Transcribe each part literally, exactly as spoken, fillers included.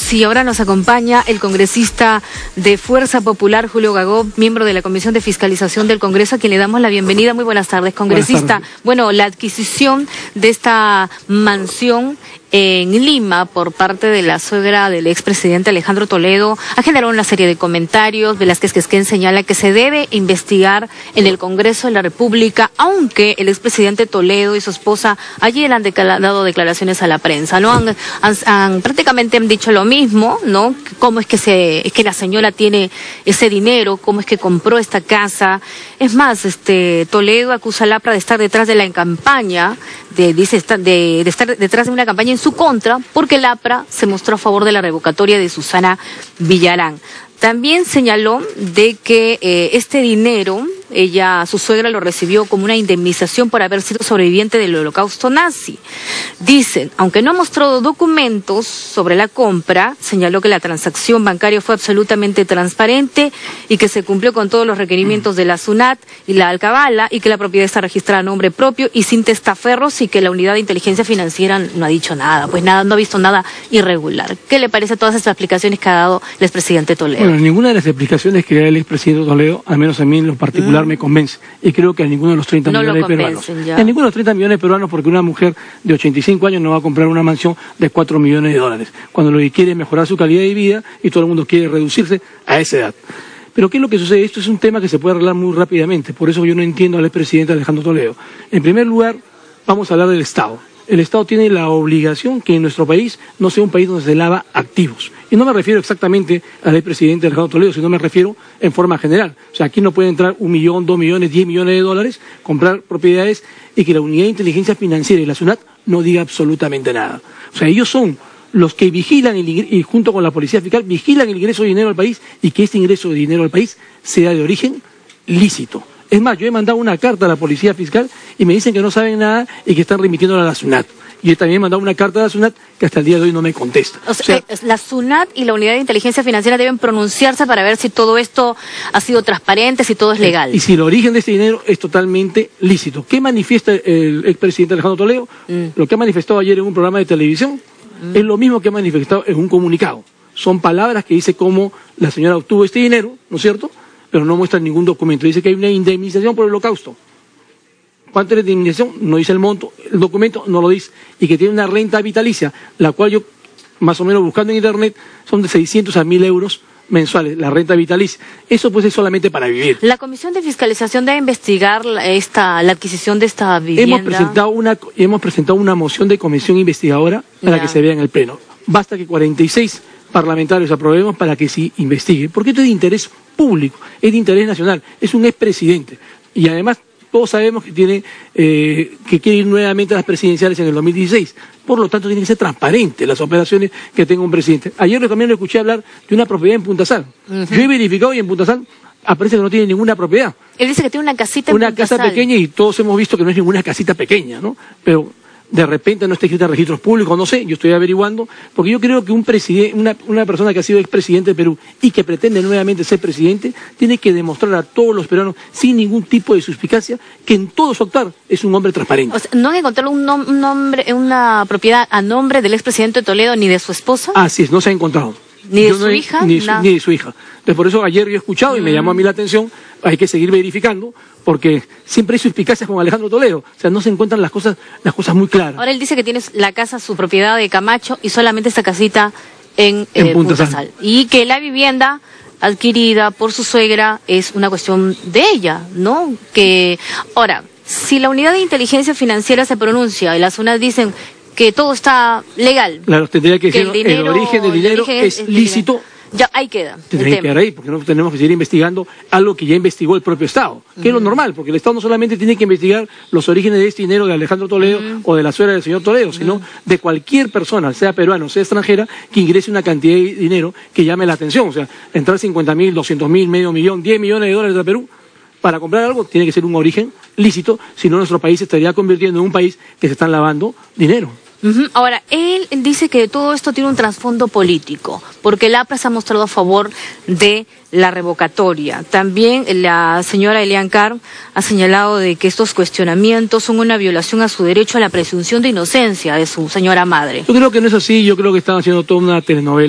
Sí, ahora nos acompaña el congresista de Fuerza Popular, Julio Gagó, miembro de la Comisión de Fiscalización del Congreso, a quien le damos la bienvenida. Muy buenas tardes, congresista. Buenas tardes. Bueno, la adquisición de esta mansión en Lima por parte de la suegra del expresidente Alejandro Toledo ha generado una serie de comentarios. Velázquez Quezquén señala que se debe investigar en el Congreso de la República, aunque el expresidente Toledo y su esposa ayer han dado declaraciones a la prensa, ¿no? Han, han, han prácticamente han dicho lo mismo, ¿no? Cómo es que se, es que la señora tiene ese dinero, cómo es que compró esta casa. Es más, este Toledo acusa a Lapra de estar detrás de la campaña, de, dice, de, de estar detrás de una campaña en su contra, porque Lapra se mostró a favor de la revocatoria de Susana Villarán. También señaló de que eh, este dinero, ella, su suegra lo recibió como una indemnización por haber sido sobreviviente del holocausto nazi. Dicen, aunque no ha mostrado documentos sobre la compra, señaló que la transacción bancaria fue absolutamente transparente y que se cumplió con todos los requerimientos de la SUNAT y la Alcabala, y que la propiedad está registrada a nombre propio y sin testaferros, y que la unidad de inteligencia financiera no ha dicho nada, pues nada, no ha visto nada irregular. ¿Qué le parece a todas estas explicaciones que ha dado el expresidente Toledo? Bueno, ninguna de las explicaciones que da el expresidente Toledo, al menos a mí en lo particular, mm. me convence. Y creo que a ninguno de los treinta no millones de peruanos. Ya. A ninguno de los treinta millones de peruanos, porque una mujer de ochenta y cinco años no va a comprar una mansión de cuatro millones de dólares, cuando lo que quiere es mejorar su calidad de vida y todo el mundo quiere reducirse a esa edad. Pero ¿qué es lo que sucede? Esto es un tema que se puede arreglar muy rápidamente. Por eso yo no entiendo al expresidente Alejandro Toledo. En primer lugar, vamos a hablar del Estado. El Estado tiene la obligación que en nuestro país no sea un país donde se lava activos. Y no me refiero exactamente al expresidente Alejandro Toledo, sino me refiero en forma general. O sea, aquí no puede entrar un millón, dos millones, diez millones de dólares, comprar propiedades y que la Unidad de Inteligencia Financiera y la SUNAT no diga absolutamente nada. O sea, ellos son los que vigilan el y junto con la Policía Fiscal vigilan el ingreso de dinero al país, y que este ingreso de dinero al país sea de origen lícito. Es más, yo he mandado una carta a la Policía Fiscal y me dicen que no saben nada y que están remitiéndola a la SUNAT. Y yo también he mandado una carta a la SUNAT que hasta el día de hoy no me contesta. O sea, o sea, la SUNAT y la Unidad de Inteligencia Financiera deben pronunciarse para ver si todo esto ha sido transparente, si todo es legal. Y si el origen de este dinero es totalmente lícito. ¿Qué manifiesta el expresidente Alejandro Toledo? Mm. Lo que ha manifestado ayer en un programa de televisión mm. es lo mismo que ha manifestado en un comunicado. Son palabras que dice cómo la señora obtuvo este dinero, ¿no es cierto?, pero no muestra ningún documento. Dice que hay una indemnización por el holocausto. ¿Cuánto es la indemnización? No dice el monto, el documento no lo dice. Y que tiene una renta vitalicia, la cual yo, más o menos buscando en internet, son de seiscientos a mil euros mensuales, la renta vitalicia. Eso pues es solamente para vivir. La Comisión de Fiscalización debe investigar esta, la adquisición de esta vivienda. Hemos presentado una, hemos presentado una moción de comisión investigadora para ya. que se vea en el Pleno. Basta que cuarenta y seis parlamentarios aprobemos para que se investigue. Porque esto es de interés público, es de interés nacional, es un expresidente. Y además todos sabemos que tiene eh, que quiere ir nuevamente a las presidenciales en el dos mil dieciséis. Por lo tanto, tienen que ser transparentes las operaciones que tenga un presidente. Ayer también lo escuché hablar de una propiedad en Punta Sal. Uh-huh. Yo he verificado y en Punta Sal aparece que no tiene ninguna propiedad. Él dice que tiene una casita en Una Punta casa Sal. pequeña, y todos hemos visto que no es ninguna casita pequeña, ¿no? Pero de repente no está escrita en registros públicos, no sé, yo estoy averiguando, porque yo creo que un presidente, una, una persona que ha sido expresidente de Perú y que pretende nuevamente ser presidente, tiene que demostrar a todos los peruanos, sin ningún tipo de suspicacia, que en todo su actuar es un hombre transparente. O sea, ¿no han encontrado un, nom un nombre, una propiedad a nombre del expresidente Toledo ni de su esposa? Así es, no se ha encontrado. ¿Ni de yo su no he, hija? Ni de su, ni de su hija. Entonces, por eso ayer yo he escuchado y mm. me llamó a mí la atención, hay que seguir verificando, porque siempre hay suspicacias con Alejandro Toledo. O sea, no se encuentran las cosas, las cosas muy claras. Ahora él dice que tiene la casa, su propiedad de Camacho, y solamente esta casita en, en eh, Punta, Punta Sal. Sal. Y que la vivienda adquirida por su suegra es una cuestión de ella, ¿no? Que ahora, si la Unidad de Inteligencia Financiera se pronuncia y las UNAS dicen que todo está legal. Claro, tendría que decir, el, dinero, el origen del dinero origen es, es lícito. Legal. Ya, ahí queda. Tendría que quedar ahí, porque no tenemos que seguir investigando algo que ya investigó el propio Estado, que uh-huh. es lo normal, porque el Estado no solamente tiene que investigar los orígenes de este dinero de Alejandro Toledo uh-huh. o de la suegra del señor Toledo, uh-huh. sino de cualquier persona, sea peruana o sea extranjera, que ingrese una cantidad de dinero que llame la atención. O sea, entrar cincuenta mil, doscientos mil, medio millón, diez millones de dólares de Perú para comprar algo tiene que ser un origen lícito, si no nuestro país se estaría convirtiendo en un país que se están lavando dinero. Uh-huh. Ahora, él dice que todo esto tiene un trasfondo político, porque el A P R A se ha mostrado a favor de la revocatoria. También la señora Elian Carr ha señalado de que estos cuestionamientos son una violación a su derecho a la presunción de inocencia de su señora madre. Yo creo que no es así, yo creo que están haciendo toda una telenovela.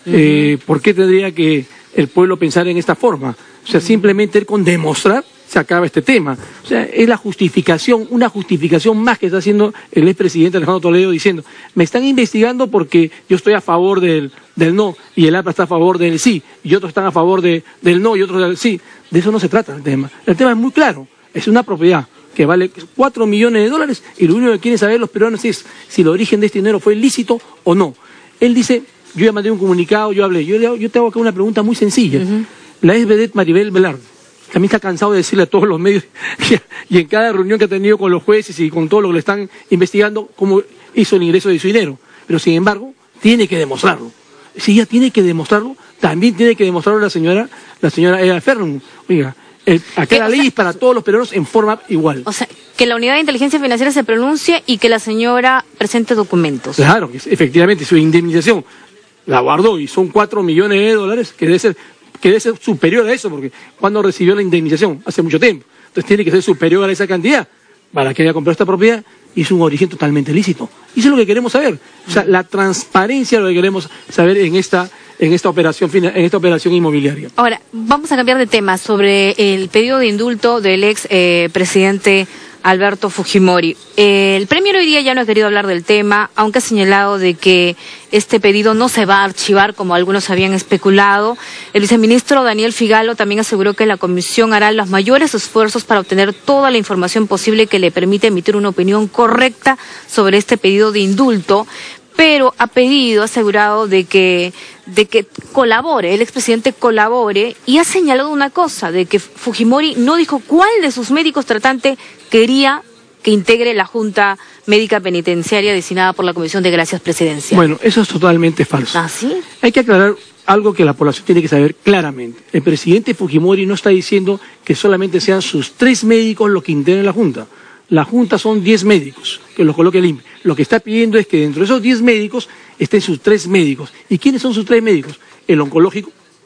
Uh-huh. eh, ¿Por qué tendría que el pueblo pensar en esta forma? O sea, uh-huh. simplemente con demostrar se acaba este tema. O sea, es la justificación, una justificación más que está haciendo el expresidente Alejandro Toledo diciendo, me están investigando porque yo estoy a favor del, del no y el A P R A está a favor del sí y otros están a favor de, del no y otros del sí. De eso no se trata el tema. El tema es muy claro, es una propiedad que vale cuatro millones de dólares y lo único que quieren saber los peruanos es si el origen de este dinero fue lícito o no. Él dice, yo ya mandé un comunicado, yo hablé, yo, yo te hago acá una pregunta muy sencilla. Uh-huh. La ex vedette Maribel Velarde también está cansado de decirle a todos los medios y en cada reunión que ha tenido con los jueces y con todo lo que le están investigando cómo hizo el ingreso de su dinero. Pero sin embargo, tiene que demostrarlo. Si ella tiene que demostrarlo, también tiene que demostrarlo la señora, la señora Eva Fernum. Oiga, el, acá la ley sea, es para todos los peruanos en forma igual. O sea, que la Unidad de Inteligencia Financiera se pronuncie y que la señora presente documentos. Claro, efectivamente, su indemnización la guardó y son cuatro millones de dólares, que debe ser, que debe ser superior a eso, porque cuando recibió la indemnización, hace mucho tiempo. Entonces tiene que ser superior a esa cantidad para que haya comprado esta propiedad y es un origen totalmente lícito. Y eso es lo que queremos saber. O sea, la transparencia es lo que queremos saber en esta, en esta operación, en esta operación inmobiliaria. Ahora, vamos a cambiar de tema sobre el pedido de indulto del ex eh, presidente Alberto Fujimori. Eh, el Premier hoy día ya no ha querido hablar del tema, aunque ha señalado de que este pedido no se va a archivar como algunos habían especulado. El viceministro Daniel Figalo también aseguró que la comisión hará los mayores esfuerzos para obtener toda la información posible que le permita emitir una opinión correcta sobre este pedido de indulto, pero ha pedido, ha asegurado de que, de que colabore, el expresidente colabore, y ha señalado una cosa, de que Fujimori no dijo cuál de sus médicos tratantes quería que integre la Junta Médica Penitenciaria designada por la Comisión de Gracias Presidencial. Bueno, eso es totalmente falso. ¿Ah, sí? Hay que aclarar algo que la población tiene que saber claramente. El presidente Fujimori no está diciendo que solamente sean sus tres médicos los que integren la Junta. La Junta son diez médicos, que los coloque el I N P E. Lo que está pidiendo es que dentro de esos diez médicos estén sus tres médicos. ¿Y quiénes son sus tres médicos? El oncológico,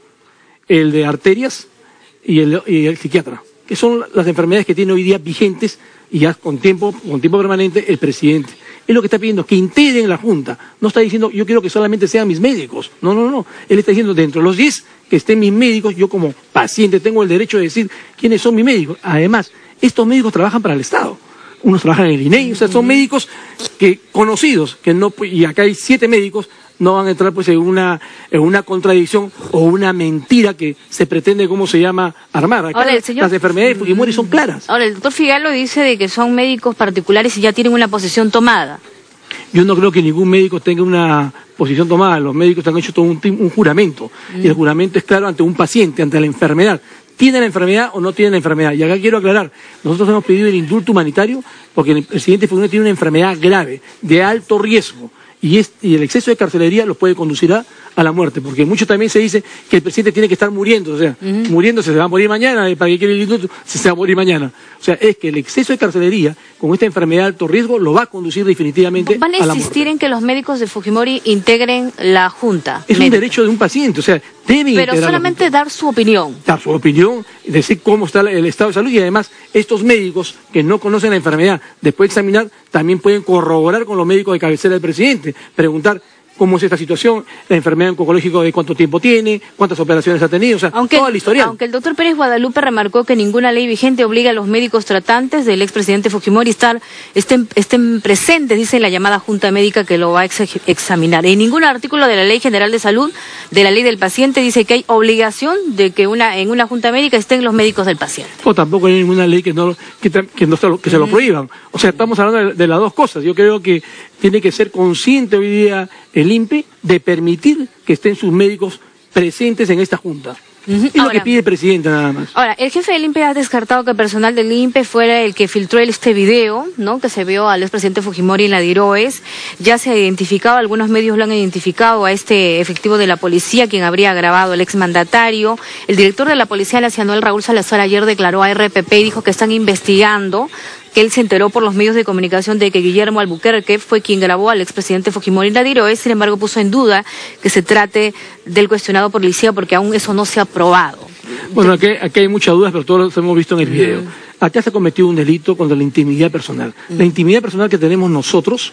el de arterias y el, y el psiquiatra, que son las enfermedades que tiene hoy día vigentes y ya con tiempo, con tiempo permanente el presidente. Es lo que está pidiendo, que integren la Junta. No está diciendo, yo quiero que solamente sean mis médicos. No, no, no. Él está diciendo, dentro de los diez que estén mis médicos, yo como paciente tengo el derecho de decir quiénes son mis médicos. Además, estos médicos trabajan para el Estado. Unos trabajan en el I N E I, o sea, son médicos que conocidos, que no, y acá hay siete médicos, no van a entrar pues en una, en una contradicción o una mentira que se pretende, ¿cómo se llama?, armar. Acá Ahora, señor... las enfermedades de Fujimori son claras. Ahora, el doctor Figalo dice de que son médicos particulares y ya tienen una posición tomada. Yo no creo que ningún médico tenga una posición tomada. Los médicos han hecho todo un, un juramento, mm. y el juramento es claro ante un paciente, ante la enfermedad. ¿Tiene la enfermedad o no tiene la enfermedad? Y acá quiero aclarar, nosotros hemos pedido el indulto humanitario porque el presidente Fujimori tiene una enfermedad grave, de alto riesgo, y, es, y el exceso de carcelería lo puede conducir a, a la muerte, porque mucho también se dice que el presidente tiene que estar muriendo, o sea, uh-huh. muriéndose, se va a morir mañana, ¿para qué quiere el indulto? Se va a morir mañana. O sea, es que el exceso de carcelería con esta enfermedad de alto riesgo lo va a conducir definitivamente a la muerte. ¿Van a insistir en que los médicos de Fujimori integren la Junta? Es médica. Un derecho de un paciente, o sea, deben Pero solamente dar su opinión. Dar su opinión, decir cómo está el estado de salud, y además estos médicos que no conocen la enfermedad, después de examinar, también pueden corroborar con los médicos de cabecera del presidente, preguntar cómo es esta situación, la enfermedad oncológica de cuánto tiempo tiene, cuántas operaciones ha tenido, o sea, aunque, toda la historia. Aunque el doctor Pérez Guadalupe remarcó que ninguna ley vigente obliga a los médicos tratantes del expresidente Fujimori a estar, estén, estén presentes, dice la llamada Junta Médica que lo va a ex examinar. En ningún artículo de la Ley General de Salud, de la Ley del Paciente, dice que hay obligación de que una en una Junta Médica estén los médicos del paciente. O tampoco hay ninguna ley que no que, que, no se, lo, que se lo prohíban. O sea, estamos hablando de, de las dos cosas. Yo creo que tiene que ser consciente hoy día el I N P E de permitir que estén sus médicos presentes en esta Junta. Uh-huh. Es ahora, lo que pide el presidente nada más. Ahora, el jefe del I N P E ha descartado que el personal del I N P E fuera el que filtró este video, ¿no?, que se vio al expresidente Fujimori en la Diroes. Ya se ha identificado, algunos medios lo han identificado a este efectivo de la policía, quien habría grabado el exmandatario. El director de la Policía Nacional, Raúl Salazar, ayer declaró a R P P y dijo que están investigando, que él se enteró por los medios de comunicación de que Guillermo Albuquerque fue quien grabó al expresidente Fujimori en la Diroes. Sin embargo, puso en duda que se trate del cuestionado policía porque aún eso no se ha probado. Bueno, aquí, aquí hay muchas dudas, pero todos lo hemos visto en el video. Acá se ha cometido un delito contra la intimidad personal. La intimidad personal que tenemos nosotros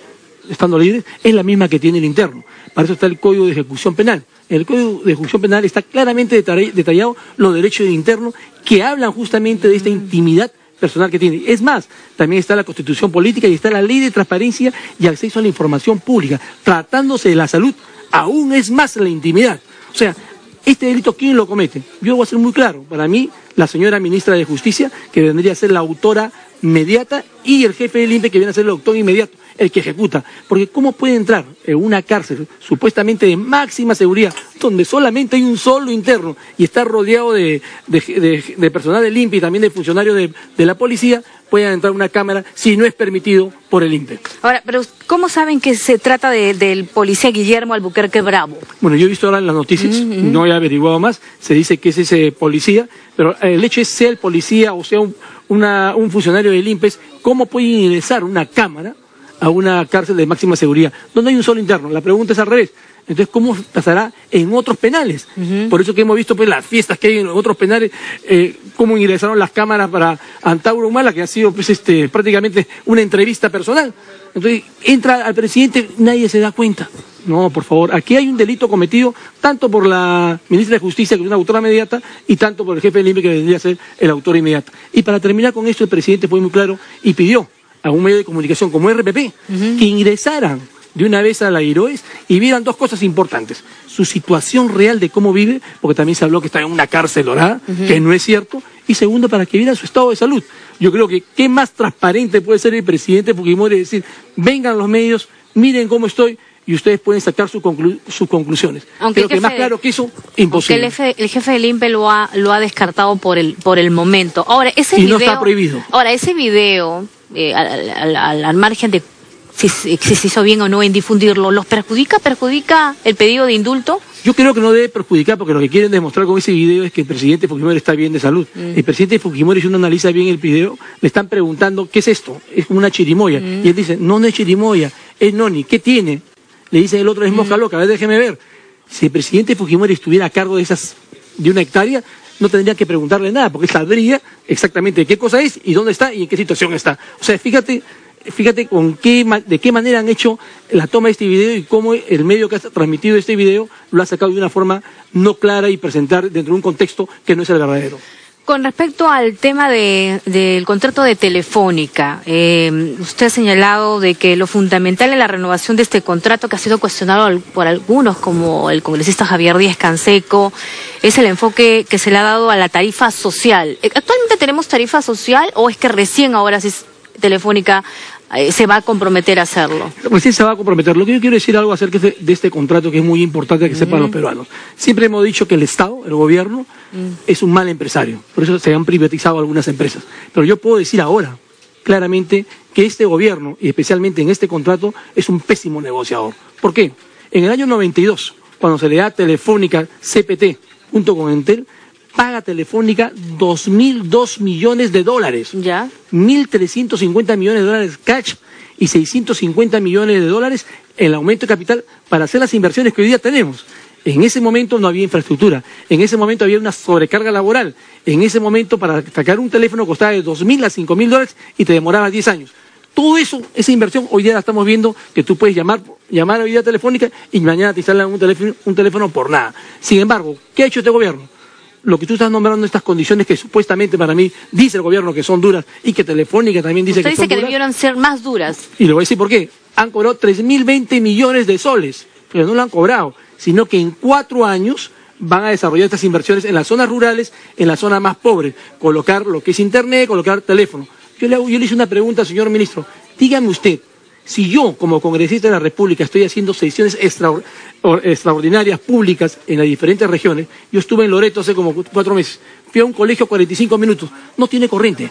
estando libres, es la misma que tiene el interno. Para eso está el Código de Ejecución Penal. En el Código de Ejecución Penal está claramente detallado los derechos del interno que hablan justamente de esta intimidad personal que tiene. Es más, también está la Constitución Política y está la Ley de Transparencia y Acceso a la Información Pública. Tratándose de la salud, aún es más la intimidad. O sea, este delito, ¿quién lo comete? Yo voy a ser muy claro. Para mí, la señora ministra de Justicia, que vendría a ser la autora inmediata, y el jefe del I N P E, que viene a ser el autor inmediato, el que ejecuta. Porque ¿cómo puede entrar en una cárcel supuestamente de máxima seguridad, donde solamente hay un solo interno y está rodeado de, de, de, de personal del I N P E y también de funcionarios de, de la policía, puedan entrar a una cámara si no es permitido por el I N P E? Ahora, pero ¿cómo saben que se trata de, del policía Guillermo Albuquerque Bravo? Bueno, yo he visto ahora en las noticias, uh-huh. no he averiguado más, se dice que es ese policía, pero el hecho es sea el policía o sea un, una, un funcionario del I N P E, ¿cómo puede ingresar una cámara a una cárcel de máxima seguridad, donde hay un solo interno? La pregunta es al revés. Entonces, ¿cómo pasará en otros penales? Uh-huh. Por eso que hemos visto pues las fiestas que hay en otros penales, eh, cómo ingresaron las cámaras para Antauro Humala, que ha sido pues este prácticamente una entrevista personal. Entonces, entra al presidente, nadie se da cuenta. No, por favor, aquí hay un delito cometido tanto por la ministra de Justicia, que es una autora inmediata, y tanto por el jefe del I N P E, que vendría a ser el autor inmediato. Y para terminar con esto, el presidente fue muy claro y pidió a un medio de comunicación como R P P uh-huh. que ingresaran de una vez a la Iroes y vieran dos cosas importantes: su situación real de cómo vive, porque también se habló que está en una cárcel dorada, uh-huh. que no es cierto, y segundo, para que vieran su estado de salud. Yo creo que qué más transparente puede ser el presidente Fujimori decir: vengan los medios, miren cómo estoy, y ustedes pueden sacar su conclu sus conclusiones. Aunque Pero que más claro que eso, imposible. El jefe, el jefe del I N P E lo ha, lo ha descartado por el, por el momento. Ahora, ese y video, no está prohibido. Ahora, ese video, eh, al, al, al, al margen de si, si se hizo bien o no en difundirlo, ¿los perjudica? ¿Perjudica el pedido de indulto? Yo creo que no debe perjudicar, porque lo que quieren demostrar con ese video es que el presidente Fujimori está bien de salud. Mm. El presidente Fujimori, si uno analiza bien el video, le están preguntando, ¿qué es esto? Es como una chirimoya. Mm. Y él dice, no, no es chirimoya, es noni. ¿Qué tiene? Le dice el otro, es mosca loca, a ver, déjeme ver. Si el presidente Fujimori estuviera a cargo de esas, de una hectárea, no tendría que preguntarle nada, porque sabría exactamente qué cosa es y dónde está y en qué situación está. O sea, fíjate, fíjate con qué, de qué manera han hecho la toma de este video y cómo el medio que ha transmitido este video lo ha sacado de una forma no clara y presentar dentro de un contexto que no es el verdadero. Con respecto al tema de, del contrato de Telefónica, eh, usted ha señalado de que lo fundamental en la renovación de este contrato, que ha sido cuestionado por algunos, como el congresista Javier Díaz Canseco, es el enfoque que se le ha dado a la tarifa social. ¿Actualmente tenemos tarifa social o es que recién ahora sí Telefónica eh, se va a comprometer a hacerlo? Recién se va a comprometer. Lo que yo quiero decir algo acerca de, de este contrato que es muy importante que mm. sepan los peruanos. Siempre hemos dicho que el Estado, el gobierno, mm. es un mal empresario. Por eso se han privatizado algunas empresas. Pero yo puedo decir ahora, claramente, que este gobierno, y especialmente en este contrato, es un pésimo negociador. ¿Por qué? En el año noventa y dos, cuando se le da Telefónica C P T junto con Entel, paga Telefónica dos mil dos millones de dólares. ¿Ya? mil trescientos cincuenta millones de dólares cash y seiscientos cincuenta millones de dólares el aumento de capital para hacer las inversiones que hoy día tenemos. En ese momento no había infraestructura, en ese momento había una sobrecarga laboral, en ese momento para sacar un teléfono costaba de dos mil a cinco mil dólares y te demoraba diez años. Todo eso, esa inversión, hoy día la estamos viendo que tú puedes llamar, llamar a Vida Telefónica y mañana te instalan un teléfono, un teléfono por nada. Sin embargo, ¿qué ha hecho este gobierno? Lo que tú estás nombrando, estas condiciones que supuestamente para mí dice el gobierno que son duras y que Telefónica también dice Usted que dice son que duras. debieron ser más duras. Y le voy a decir por qué. Han cobrado tres mil veinte millones de soles, pero no lo han cobrado, sino que en cuatro años van a desarrollar estas inversiones en las zonas rurales, en las zonas más pobres, colocar lo que es internet, colocar teléfono. Yo le, hago, yo le hice una pregunta, señor ministro, dígame usted, si yo, como congresista de la República, estoy haciendo sesiones extra, extraordinarias públicas en las diferentes regiones, yo estuve en Loreto hace como cuatro meses, fui a un colegio cuarenta y cinco minutos, no tiene corriente,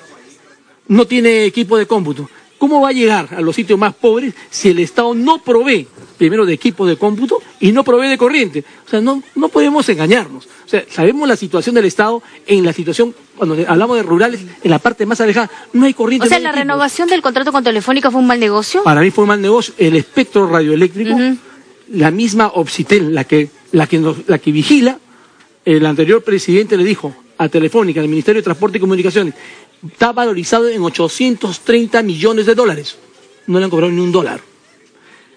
no tiene equipo de cómputo. ¿Cómo va a llegar a los sitios más pobres si el Estado no provee, primero, de equipo de cómputo y no provee de corriente? O sea, no, no podemos engañarnos. O sea, sabemos la situación del Estado en la situación, cuando hablamos de rurales, en la parte más alejada, no hay corriente. O sea, no hay ¿la equipo. renovación del contrato con Telefónica fue un mal negocio? Para mí fue un mal negocio. El espectro radioeléctrico, uh-huh. la misma Obsitel, la que, la que, nos, la que vigila, el anterior presidente le dijo a Telefónica, al Ministerio de Transporte y Comunicaciones, está valorizado en ochocientos treinta millones de dólares. No le han cobrado ni un dólar.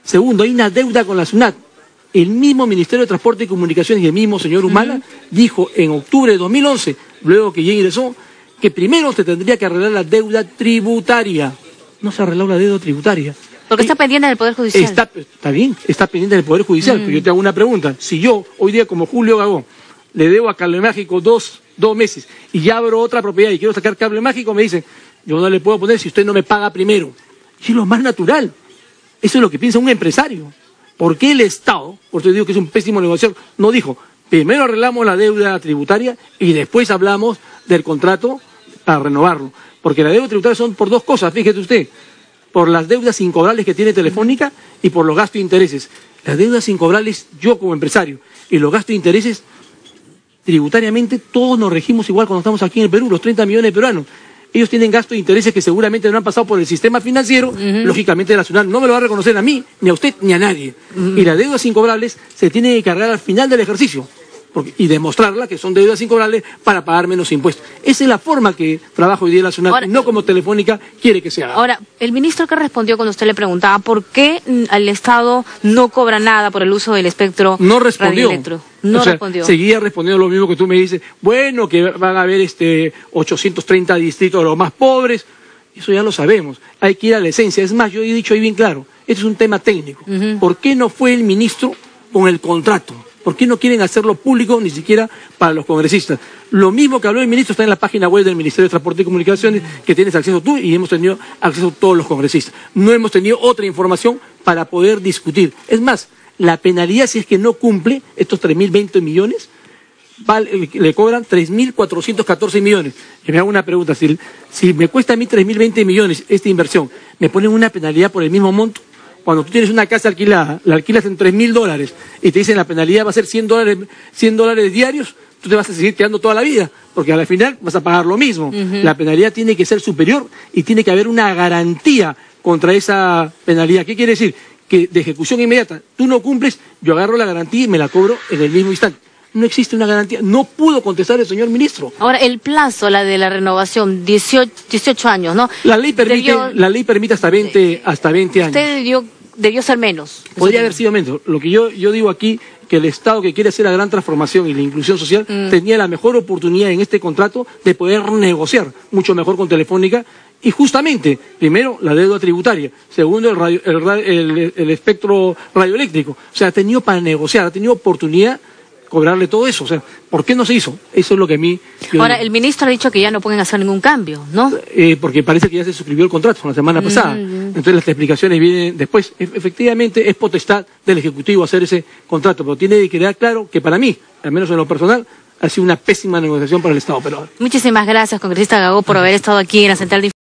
Segundo, hay una deuda con la SUNAT. El mismo Ministerio de Transporte y Comunicaciones y el mismo señor Humala uh-huh. dijo en octubre de dos mil once, luego que ya ingresó, que primero se tendría que arreglar la deuda tributaria. No se ha arreglado la deuda tributaria. Porque está pendiente del Poder Judicial. Está, está bien, está pendiente del Poder Judicial. Mm. Pero yo te hago una pregunta. Si yo, hoy día como Julio Gagó, le debo a Cable Mágico dos, dos meses y ya abro otra propiedad y quiero sacar Cable Mágico, me dicen, yo no le puedo poner si usted no me paga primero. Y es lo más natural. Eso es lo que piensa un empresario. ¿Por qué el Estado, por eso digo que es un pésimo negociador, no dijo, primero arreglamos la deuda tributaria y después hablamos del contrato para renovarlo? Porque la deuda tributaria son por dos cosas, fíjese usted, por las deudas incobrables que tiene Telefónica y por los gastos de intereses. Las deudas incobrables, yo como empresario, y los gastos de intereses, tributariamente todos nos regimos igual cuando estamos aquí en el Perú, los treinta millones de peruanos. Ellos tienen gastos de intereses que seguramente no han pasado por el sistema financiero, uh-huh. lógicamente la SUNAT no me lo va a reconocer a mí, ni a usted, ni a nadie. Uh-huh. Y las deudas incobrables se tienen que cargar al final del ejercicio. Porque, y demostrarla que son deudas incobrables para pagar menos impuestos. Esa es la forma que trabaja hoy día la SUNAT, ahora, no como Telefónica quiere que se haga. Ahora, el ministro que respondió cuando usted le preguntaba por qué el Estado no cobra nada por el uso del espectro no respondió. radioelectro. No o sea, respondió. Seguía respondiendo lo mismo que tú me dices. Bueno, que van a haber este ochocientos treinta distritos de los más pobres. Eso ya lo sabemos. Hay que ir a la esencia. Es más, yo he dicho ahí bien claro, este es un tema técnico. Uh-huh. ¿Por qué no fue el ministro con el contrato? ¿Por qué no quieren hacerlo público ni siquiera para los congresistas? Lo mismo que habló el ministro está en la página web del Ministerio de Transporte y Comunicaciones, que tienes acceso tú y hemos tenido acceso todos los congresistas. No hemos tenido otra información para poder discutir. Es más, la penalidad si es que no cumple estos tres mil veinte millones, vale, le cobran tres mil cuatrocientos catorce millones. Y me hago una pregunta, si, si me cuesta a mí tres mil veinte millones esta inversión, ¿me ponen una penalidad por el mismo monto? Cuando tú tienes una casa alquilada, la alquilas en tres mil dólares y te dicen la penalidad va a ser cien dólares, cien dólares diarios, tú te vas a seguir quedando toda la vida, porque al final vas a pagar lo mismo. Uh-huh. La penalidad tiene que ser superior y tiene que haber una garantía contra esa penalidad. ¿Qué quiere decir? Que de ejecución inmediata, tú no cumples, yo agarro la garantía y me la cobro en el mismo instante. No existe una garantía, no pudo contestar el señor ministro. Ahora, el plazo, la de la renovación, dieciocho, dieciocho años, ¿no? La ley permite, debió, la ley permite hasta veinte, hasta veinte años. Usted debió, debió ser menos. Podría haber sido menos. Lo que yo, yo digo aquí, que el Estado que quiere hacer la gran transformación y la inclusión social, mm. tenía la mejor oportunidad en este contrato de poder negociar mucho mejor con Telefónica. Y justamente, primero, la deuda tributaria, segundo, el, radio, el, el, el espectro radioeléctrico. O sea, ha tenido para negociar, ha tenido oportunidad cobrarle todo eso. O sea, ¿por qué no se hizo? Eso es lo que a mí... Ahora, el ministro ha dicho que ya no pueden hacer ningún cambio, ¿no? Eh, porque parece que ya se suscribió el contrato la semana pasada. Mm-hmm. Entonces las explicaciones vienen después. E- efectivamente, es potestad del Ejecutivo hacer ese contrato, pero tiene que quedar claro que para mí, al menos en lo personal, ha sido una pésima negociación para el Estado peruano. Muchísimas gracias, congresista Gagó, por haber estado aquí en la Central de